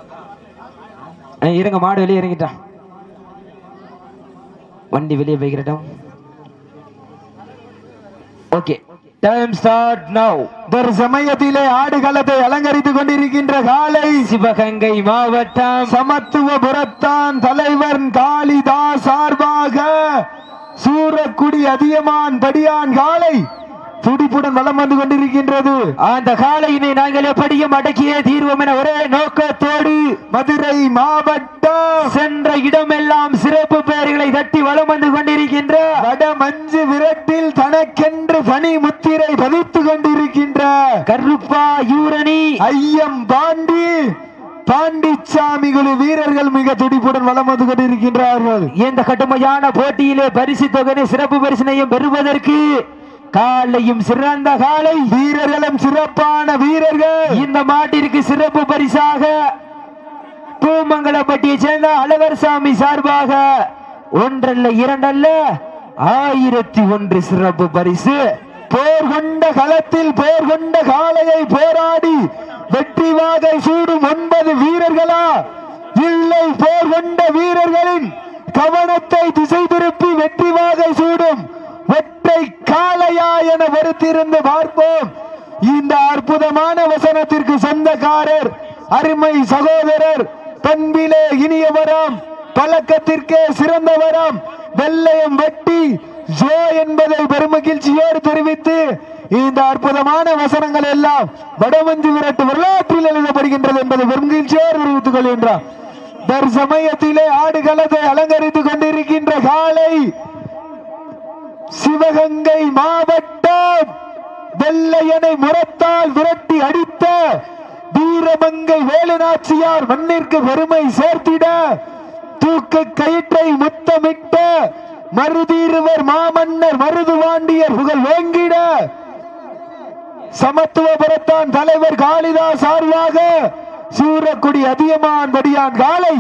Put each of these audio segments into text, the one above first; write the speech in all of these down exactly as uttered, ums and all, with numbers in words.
இருங்க, மாடு வெளியே இறங்கிட்டான். வண்டி வெளியே போய்கிறட்டும். Okay, time start now. ஒரு சமயத்திலே ஆடுகளத்தை அலங்கரித்துக் கொண்டிருக்கின்ற காலை சிவகங்கை மாவட்டம் சமத்துவபுரத்தான் தலைவர் காளிதாஸ் சார்பாக சூரக்குடி அதியமான் படியான் காலை துடிப்புடன் வலம் வந்து கொண்டிருக்கின்றது. அந்த காலையினை நாங்கள் எப்படியும் அடக்கிய தீர்வோம் என ஒரே நோக்கத்தோடு மதுரை மாவட்டம் சென்ற இடமெல்லாம் சிறப்பு பெயர்களை தட்டி வலம் வந்து கொண்டிருக்கின்ற வட மஞ்சு விரட்டில் தனக்கென்று பணி முத்திரை பதித்துக் கொண்டிருக்கின்ற கருப்பா யூரணி ஐயம் பாண்டி பாண்டிச்சாமி குழு வீரர்கள் மிக துடிப்புடன் வலம் வந்து கொண்டிருக்கின்றார்கள். இந்த கடுமையான போட்டியிலே பரிசு தொகை சிறப்பு பரிசினையும் பெறுவதற்கு காலையும் சிறந்த காலை வீரர்களும் சிறப்பான வீரர்கள். இந்த மாட்டிற்கு சிறப்பு பரிசாக பூமங்கலப்பட்டியை சேர்ந்த அழகர் சாமி சார்பாக ஒன்றல்ல இரண்டல்ல ஆயிரத்தி ஒன்று சிறப்பு பரிசு. போர் கொண்ட களத்தில் போர் கொண்ட காளையை போராடி வெற்றி வாகை சூடும் ஒன்பது வீரர்களா, இல்லை போர் கொண்ட வீரர்களின் கவனத்தை திசை திருப்பி வெற்றி வாகை சூடும் ஒற்றை காளையா என வருத்திருந்து பார்ப்போம். இந்த அற்புதமான வசனத்திற்கு சொந்தக்காரர் அருமை சகோதரர் பண்பிலே இனியவராம் பழக்கத்திற்கே சிறந்தவராம் வெள்ளையம் வெட்டி ஜோ என்பதை பெருமகிழ்ச்சியோடு தெரிவித்து இந்த அற்புதமான வசனங்கள் எல்லாம் வடமஞ்சு விரட்டு வரலாற்றில் எழுதப்படுகின்றது என்பதை பெருமகிழ்ச்சியோடு தெரிவித்துக் கொள்கின்றார். தற்சமயத்திலே ஆடுகளத்தை அலங்கரித்துக் கொண்டிருக்கின்ற காலை சிவகங்கை மாவட்டம் வெள்ளையனை முரத்தால் விரட்டி அடித்த வீரமங்கை வேலுநாச்சியார் மண்ணிற்கு பெருமை சேர்த்திட தூக்கு கயிற்றை முத்தமிட்ட மருதீருவர் மாமன்னர் மருதுவாண்டியர் புகழ் வேங்கிட சமத்துவபுரத்தான் தலைவர் காளிதாஸ் சார்பாக சூரக்குடி அதியமான் படியான் காலை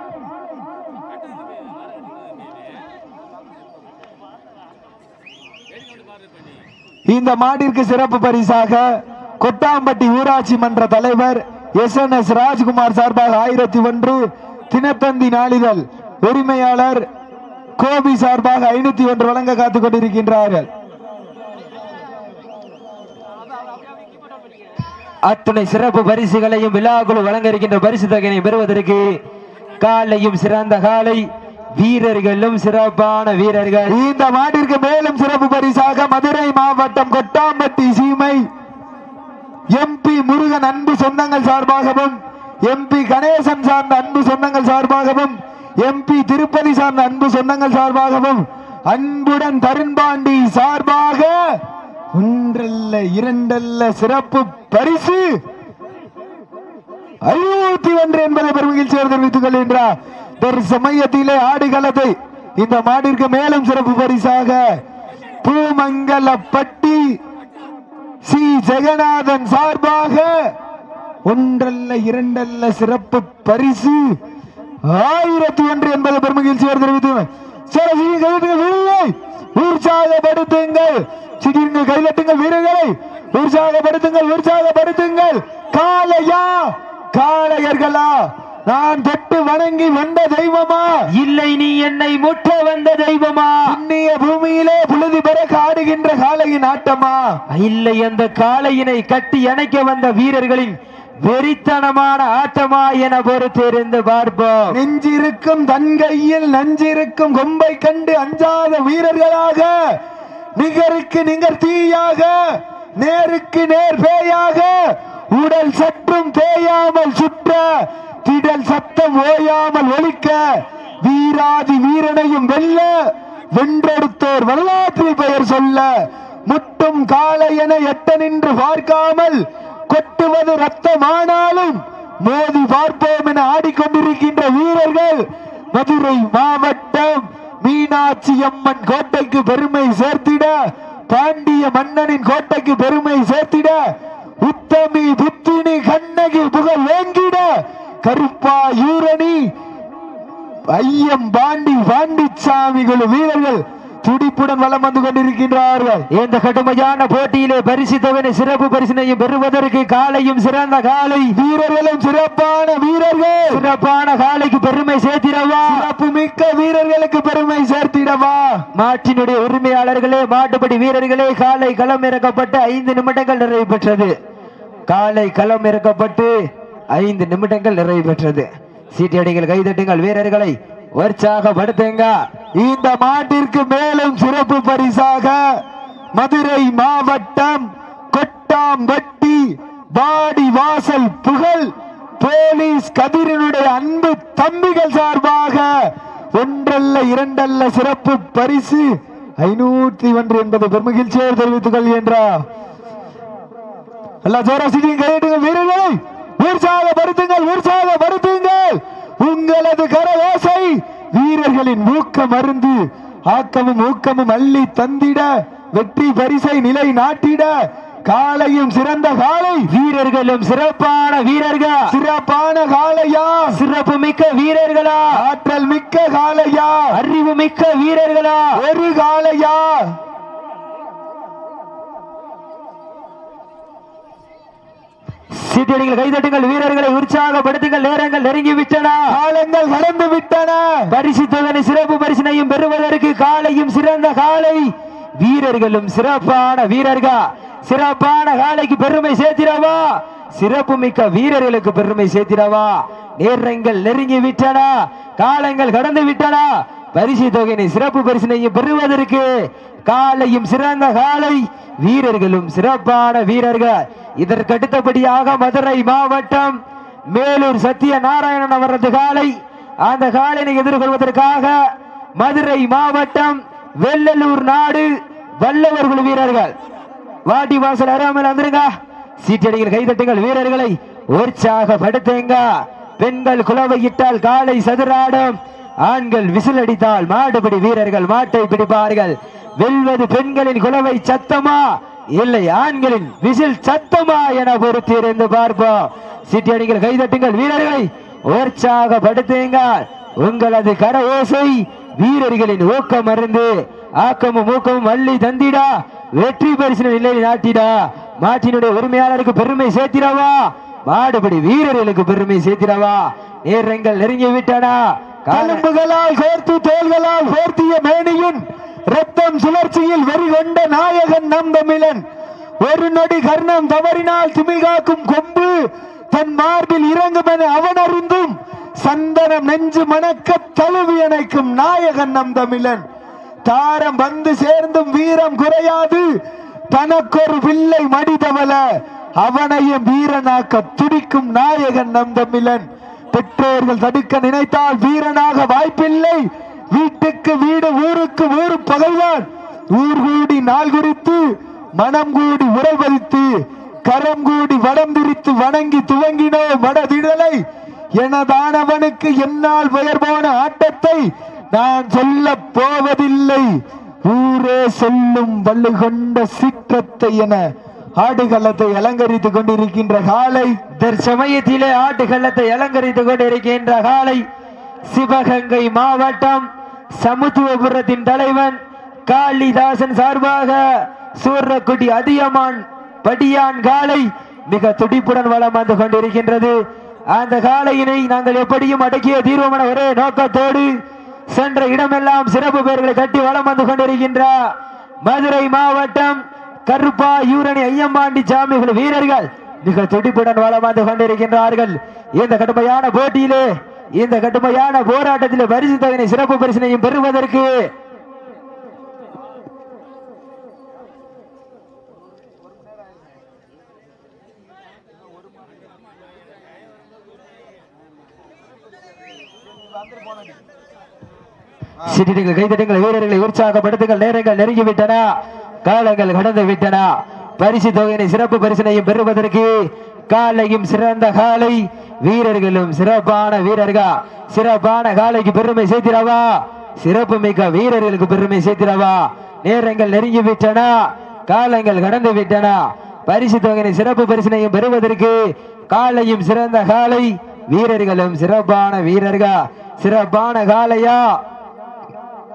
இந்த மாட்டிற்கு சிறப்பு பரிசாக கொட்டாம்பட்டி ஊராட்சி மன்ற தலைவர் எஸ் என் எஸ் ராஜ்குமார் சார்பாக ஆயிரத்தி ஒன்று, தினத்தந்தி நாளிதழ் உரிமையாளர் கோபி சார்பாக ஐநூத்தி ஒன்று வழங்க காத்துக் கொண்டிருக்கின்றார்கள். அத்துணை சிறப்பு பரிசுகளையும் விழாக்குழு வழங்க இருக்கின்ற பரிசு தொகையினை பெறுவதற்கு காலையும் சிறந்த காலை வீரர்களும் சிறப்பான வீரர்கள். இந்த மாட்டிற்கு மேலும் சிறப்பு பரிசாக மதுரை மாவட்டம் கொட்டாம்பட்டி சீமை எம்பி முருகன் அன்பு சொந்தங்கள் சார்பாகவும் எம்பி கணேசன் சார்ந்த அன்பு சொந்தங்கள் சார்பாகவும் எம்பி திருப்பதி சார்ந்த அன்பு சொந்தங்கள் சார்பாகவும் அன்புடன் தருண்பாண்டி சார்பாக ஒன்றல்ல இரண்டல்ல சிறப்பு பரிசு ஐநூத்தி ஒன்று என்பதை பெருமகிழ்ச்சியோடு தெரிவித்துக் கொள்கின்றார். சமயத்திலே ஆடுகளத்தை இந்த மாட்டிற்கு மேலும் சிறப்பு பரிசாக பூமங்கலப்பட்டி சி ஜெகநாதன் சார்பாக ஒன்றல்ல இரண்டல்ல சிறப்பு பரிசு ஆயிரத்தி ஒன்று என்பதை பெருமகிழ்ச்சியோடு தெரிவித்துள்ளனர். உற்சாகப்படுத்துங்கள், சிறிய கைதட்டுங்கள் வீரர்களை, உற்சாகப்படுத்துங்கள் உற்சாகப்படுத்துங்கள். காளையா காளையர்களா, நான் தொட்டு வணங்கி வந்த தெய்வமா, இல்லை நீ என்னை முட்ட வந்த தெய்வமா, புண்ணிய பூமியிலே புழுதி பெற காடுகின்ற காளையின் ஆட்டமா, இல்லை அந்த காளையினை கட்டி அணைக்க வந்த வீரர்களின் வெறித்தனமான ஆட்டமா என பொறுத்திருந்து பார்ப்போம். நெஞ்சிருக்கும் தன் கையில் நஞ்சிருக்கும் கொம்பை கண்டு அஞ்சாத வீரர்களாக, நிகருக்கு நிகர் தீயாக, நேருக்கு நேர் பேயாக, உடல் சற்றும் தேயாமல் சுற்ற, திடல் சத்தம் ஓயாமல் ஒலிக்க, வீராதி வீரனையும் வெல்ல, வென்றெடுத்தோர் வரலாற்றில் பெயர் சொல்ல, முட்டும் காளை என எட்ட நின்று பார்க்காமல், கொட்டுவது ரத்தமானாலும் மோதி பார்ப்போம் என ஆடிக்கொண்டிருக்கின்ற வீரர்கள் மதுரை மாவட்டம் மீனாட்சி அம்மன் கோட்டைக்கு பெருமை சேர்த்திட, பாண்டிய மன்னனின் கோட்டைக்கு பெருமை சேர்த்திட, உத்தமி புத்தினி கண்ணகி புகழ் வேங்கிட, கருப்பா யூரணி ஐயம் பாண்டி பாண்டிச்சாமி குழு வீரர்கள் துடிப்புடன் வலம் வந்து கொண்டிருக்கின்றார்கள். இந்த கடுமையான போட்டியிலே பரிசு தொகை சிறப்பு பரிசினையும் பெறுவதற்கு காலையும் சிறந்த காலை, வீரர்களும் சிறப்பான வீரர்கள், சிறப்பான காலைக்கு பெருமை சேர்த்திடவா, சிறப்பு மிக்க வீரர்களுக்கு பெருமை சேர்த்திடவா. மாட்டினுடைய உரிமையாளர்களே, மாட்டுப்படி வீரர்களே, காலை களம் இறக்கப்பட்டு ஐந்து நிமிடங்கள் நிறைவு பெற்றது. காலை களம் இறக்கப்பட்டு ஐந்து நிமிடங்கள் நிறைவு பெற்றது. சீட்டியடிகள், கைதட்டுங்கள், வீரர்களை உற்சாகப்படுத்துங்க. இந்த மாட்டிற்கு மேலும் சிறப்பு பரிசாக மதுரை மாவட்டம் கொட்டாம்பட்டி பாடி வாசல் புகழ் போலீஸ் கதிரினுடைய அன்பு தம்பிகள் சார்பாக ஒன்றல்ல இரண்டல்ல சிறப்பு பரிசு ஐநூத்தி ஒன்று என்பது பெருமகிழ்ச்சியோடு தெரிவித்துக் கொள்கின்றார். எல்லா ஜோராசியும் கையெடுங்கள், வீரர்களை உற்சாகப்படுத்துங்கள், உற்சாகப்படுத்துங்கள். உங்களது கரவோசை வீரர்களின் ஊக்க மருந்து, ஆக்கமும் ஊக்கமும் அள்ளி தந்திட, வெற்றி பரிசை நிலை நாட்டிட காலையும் சிறந்த காலை, வீரர்களும் சிறப்பான வீரர்கள், சிறப்பான காலையா, சிறப்பு மிக்க வீரர்களா, ஆற்றல் மிக்க காலையா, அறிவு மிக்க வீரர்களா, ஒரு காலையா. சீட்டியடிகள், கைதட்டுங்கள், வீரர்களை உற்சாகப்படுத்துங்கள். நேரங்கள் நெருங்கிவிட்டன, காலங்கள் கடந்து விட்டன. பரிசு தொகை சிறப்பு பரிசினையும் பெறுவதற்கு காலையும் சிறந்த காலை, வீரர்களும் சிறப்பான வீரர்கள், சிறப்பான காலைக்கு பெருமை சேர்த்திடவா, சிறப்பு மிக்க வீரர்களுக்கு பெருமை சேர்த்திடவா. நேரங்கள் நெருங்கி விட்டன, காலங்கள் கடந்து விட்டன. பரிசு தொகையினை சிறப்பு பரிசினையும் பெறுவதற்கு காலையும் சிறந்த காலை, வீரர்களும் சிறப்பான வீரர்கள். இதற்கு அடுத்தபடியாக மதுரை மாவட்டம் மேலூர் சத்திய நாராயணன் அவரது காலை, அந்த காலையை எதிர்கொள்வதற்காக மதுரை மாவட்டம் வெள்ளலூர் நாடு வல்லவர் குழு வீரர்கள் வாடி வாசல் அருகாமையில் வந்துருங்க. சீட்டடிகள், கைதட்டுங்கள், வீரர்களை உற்சாகப்படுத்துங்க. பெண்கள் குலவையிட்டால் காலை சதுராடும், ஆண்கள் விசில் அடித்தால் மாடுபிடி வீரர்கள் மாட்டை பிடிப்பார்கள். வெல்வது பெண்களின் குலவை சத்தமா இல்லை ஆண்களின் விசில் சத்தமா என பொறுத்து இருந்து பார்ப்போம். சீட்டியடிகள், கைதட்டுங்கள், வீரர்களை உற்சாகப்படுத்துங்கள். உங்களது கர ஓசை வீரர்களின் ஊக்கம் மருந்து, ஆக்கமும் ஊக்கமும் அள்ளி தந்திடா, வெற்றி பரிசு நிலை நாட்டிடா. மாட்டினுடைய உரிமையாளருக்கு பெருமை சேர்த்திடவா, மாடுபடி வீரர்களுக்கு பெருமை சேர்த்திடவா. நேரங்கள் நெருங்கி விட்டனா, காலம்புகளால் கோர்த்து தோள்களால் போர்த்திய மேனியின் ரத்தம் சுழற்சியில் வெறி கொண்ட நாயகன் நம் தமிழன். ஒரு நொடி கர்ணம் தவறினால் திமிகாக்கும் கொம்பு தன் மார்பில் இறங்கும் என அவனறிந்தும் சந்தனம் நெஞ்சு மணக்க தழுவி அணைக்கும் நாயகன் நம் தமிழன். தாரம் வந்து சேர்ந்தும் வீரம் குறையாது, தனக்கொரு பிள்ளை மடிதவள அவனையும் வீரனாக்க துடிக்கும் நாயகன் நம் தமிழன். பெற்றோர்கள் தடுக்க நினைத்தால் வீரனாக வாய்ப்பில்லை, வீட்டுக்கு வீடு ஊருக்கு ஊரு பகைவான். ஊர் கூடி நாள் குறித்து மனம் கூடி உரைபதித்து கரம் கூடி வடம் திரித்து வணங்கி துவங்கினோ மடதிடலை எனதானவனுக்கு என்னால் பெயர் போன ஆட்டத்தை நான் சொல்ல போவதில்லை. ஊரே சொல்லும் வள்ளு கொண்ட சீற்றத்தை என ஆடுகளத்தை அலங்கரித்துக் கொண்டிருக்கின்ற காலை, தற்சமயத்திலே ஆடுகளத்தை அலங்கரித்துக் கொண்டிருக்கின்ற காலை சிவகங்கை மாவட்டம் சமுத்துவபுரத்தின் தலைவன் காளிதாசன் சார்பாக சூரக்குடி அதியமான் படியான் காலை மிக துடிப்புடன் வளம் வந்து கொண்டிருக்கின்றது. அந்த காலையினை நாங்கள் எப்படியும் அடக்கிய தீர்வமான ஒரே நோக்கத்தோடு சென்ற இடமெல்லாம் சிறப்பு பெயர்களை கட்டி வளம் வந்து கொண்டிருக்கின்ற மதுரை மாவட்டம் கருப்பா யூரணி ஐயம்பாண்டி சாமிகள் வீரர்கள் மிக துடிப்புடன் வளம் வந்து கொண்டிருக்கின்றார்கள். இந்த கடுமையான போட்டியிலே, இந்த கடுமையான போராட்டத்திலே பரிசு தொகையை சிறப்பு பரிசினையும் பெறுவதற்கு சிட்டிகள், கைதட்டுங்கள், வீரர்களை உற்சாகப்படுத்துங்கள். நேரங்கள் நெருங்கிவிட்டன, காலங்கள் கடந்து விட்டன. பரிசு தொகையினை சிறப்பு பரிசினையும் பெறுவதற்கு காலையும் சிறந்த காலை, வீரர்களும் சிறப்பான வீரர்கள். சிறப்பான காலைக்கு பெருமை சேர்த்திடவா, சிறப்பு மிக்க வீரர்களுக்கு பெருமை சேர்த்திடவா. நேரங்கள் நெருங்கி விட்டன, காலங்கள் கடந்து விட்டன. பரிசு தொகையினை சிறப்பு பரிசினையும் பெறுவதற்கு காலையும் சிறந்த காலை, வீரர்களும் சிறப்பான வீரர்கள். சிறப்பான காலையா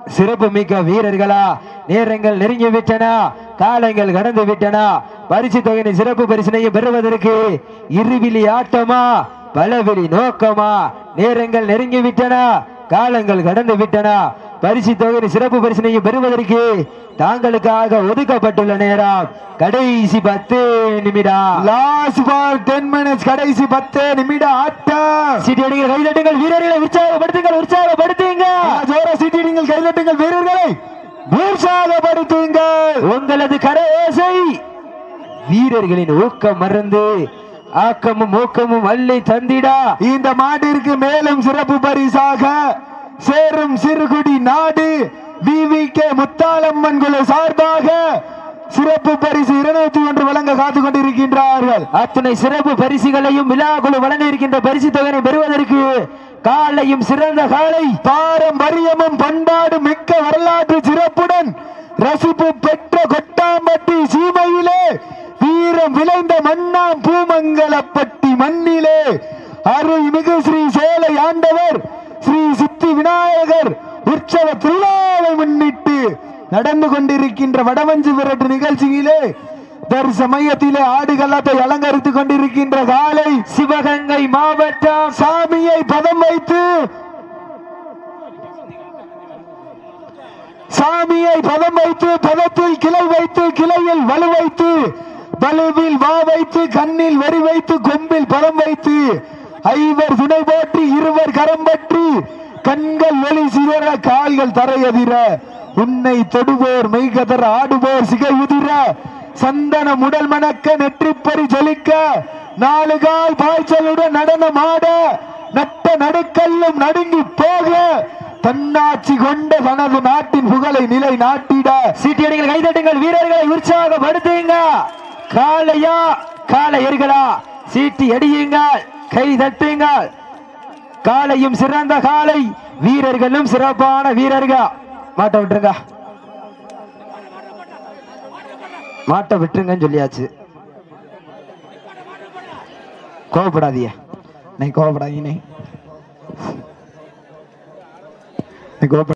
சிறப்பு மிக்க வீரர்களா நேரங்கள் நெருங்கி விட்டன காலங்கள் கடந்து விட்டன பரிசு தொகையின் சிறப்பு பரிசினையும் பெறுவதற்கு இருவிழி ஆட்டமா பலவெளி நோக்கமா நேரங்கள் நெருங்கி விட்டன காலங்கள் கடந்து விட்டன பரிசு தொகையின் சிறப்பு பரிசினையும் பெறுவதற்கு தாங்களுக்காக ஒதுக்கப்பட்டுள்ள நேரம் கடைசி பத்து நிமிடம் லாஸ்ட் ஃபார் டென் மினிட்ஸ் கடைசி பத்து நிமிடம் ஆட்டம் சீட்டியடிகள் கைதட்டுங்கள் வீரர்களை உற்சாகப்படுத்துங்கள் உற்சாகப்படுத்துங்கள் ஜோர சீட்டியடிகள் கைதட்டுங்கள் வீரர்களை உற்சாகப்படுத்துங்கள் உங்களது கரஓசை வீரர்களின் ஊக்கம் மறந்து ஆக்கமும் ஊக்கமும் அள்ளி தந்திடா இந்த மாட்டிற்கு மேலும் சிறப்பு பரிசாக சேரும் சிறுகுடி நாடு விவி கே முத்தாலம்மன் குழு சார்பாக சிறப்பு பரிசு இருநூத்தி ஒன்று வழங்க காத்துக் கொண்டிருக்கின்றார்கள். அத்தனை சிறப்பு பரிசுகளையும் விழா குழு வழங்க இருக்கின்ற பரிசு தொகையை பெறுவதற்கு காலையும் சிறந்த காலை பாரம்பரியமும் பண்பாடு மிக்க வரலாற்று சிறப்புடன் ரசிப்பு பெற்ற கொட்டாம்பட்டி சீமையிலே வீரம் விளைந்த மண்ணாம் பூமங்கலப்பட்டி மண்ணிலே அருள்மிகு ஸ்ரீ சோலை ஆண்டவர் ஸ்ரீ சித்தி விநாயகர் உற்சவ திருவிழாவை முன்னிட்டு நடந்து கொண்டிருக்கின்ற வடமஞ்சு விரட்டு நிகழ்ச்சியிலே தற்சமயத்திலே ஆடுகளத்தை அலங்கரித்துக் கொண்டிருக்கின்ற காலை சிவகங்கை மாவட்டம் சாமியை பதம் வைத்து சாமியை பதம் வைத்து பதத்தில் கிளை வைத்து கிளையில் வலு வைத்து வலுவில் வா வைத்து கண்ணில் வரி வைத்து கொம்பில் பதம் வைத்து ஐவர் துணை போற்றி இருவர் கரம் பற்றி கண்கள் ஒளி சிதற கால்கள் தரையதிர உன்னை தொடுவோர் மெய்கதற ஆடுவோர் சிகை உதிர சந்தன முடல் மணக்க நெற்றிப்பறி ஜொலிக்க நாலு கால் பாய்ச்சலுடன் நடனம் ஆட நட்ட நடுக்கல்லும் நடுங்கி போக தன்னாட்சி கொண்ட தனது நாட்டின் புகழை நிலை நாட்டிட சீட்டியடிகள் கைதட்டுங்கள் வீரர்களை உற்சாகப்படுத்துங்க காலையா காளையர்களா சீட்டி அடியுங்கள் கை தட்டுங்கள் காலையும் சிறந்த காலை வீரர்களும் சிறப்பான வீரர்கள் மாட்ட விட்டுருங்க மாட்ட விட்டுருங்கன்னு சொல்லியாச்சு கோவப்படாதீங்க நீ கோவப்படாதீங்க நீ கோவப்பட